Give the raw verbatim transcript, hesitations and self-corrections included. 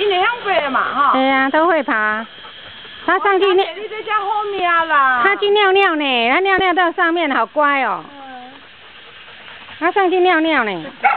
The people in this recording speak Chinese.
今年养飞了嘛，哈。 对呀、啊，都会爬。它上去尿。 你这家后面啦。 它去尿尿呢，它尿尿到上面，好乖哦。嗯。它上去尿尿呢。